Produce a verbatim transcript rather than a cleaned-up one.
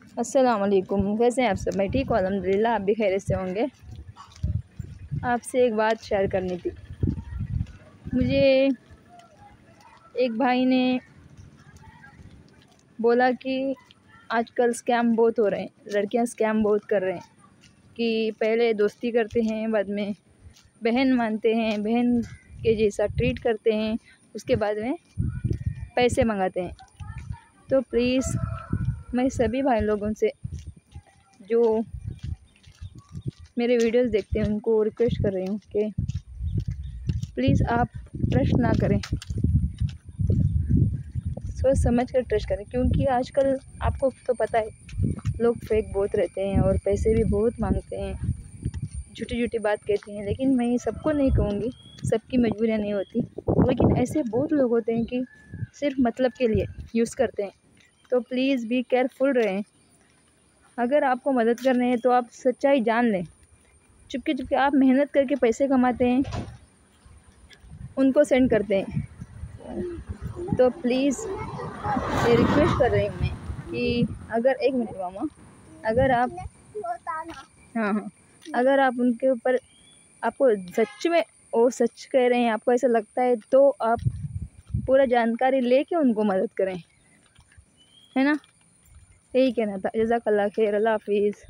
अस्सलाम वालेकुम, कैसे हैं आप सब? मैं ठीक हूँ अल्हम्दुलिल्लाह, आप भी खैरियत से होंगे। आपसे एक बात शेयर करनी थी। मुझे एक भाई ने बोला कि आजकल स्कैम बहुत हो रहे हैं, लड़कियां स्कैम बहुत कर रहे हैं कि पहले दोस्ती करते हैं, बाद में बहन मानते हैं, बहन के जैसा ट्रीट करते हैं, उसके बाद में पैसे मंगाते हैं। तो प्लीज़ मैं सभी भाई लोगों से जो मेरे वीडियोस देखते हैं उनको रिक्वेस्ट कर रही हूँ कि प्लीज़ आप ट्रस्ट ना करें, सोच समझ कर ट्रस्ट करें, क्योंकि आजकल आपको तो पता है लोग फेक बहुत रहते हैं और पैसे भी बहुत मांगते हैं, झूठी झूठी बात कहते हैं। लेकिन मैं सबको नहीं कहूँगी, सबकी मजबूरियाँ नहीं होती, लेकिन ऐसे बहुत लोग होते हैं कि सिर्फ मतलब के लिए यूज़ करते हैं। तो प्लीज़ बी केयरफुल रहें। अगर आपको मदद करनी है तो आप सच्चाई जान लें। चुपके चुपके आप मेहनत करके पैसे कमाते हैं, उनको सेंड करते हैं। तो प्लीज़ ये रिक्वेस्ट कर रही हूँ मैं कि अगर एक मिनट मामा, अगर आप हाँ हाँ अगर आप उनके ऊपर आपको सच में वो सच कह रहे हैं, आपको ऐसा लगता है, तो आप पूरा जानकारी लेके उनको मदद करें, है ना? यही कहना था। जज़ाकल्लाह खैर, अल्लाह हाफिज़।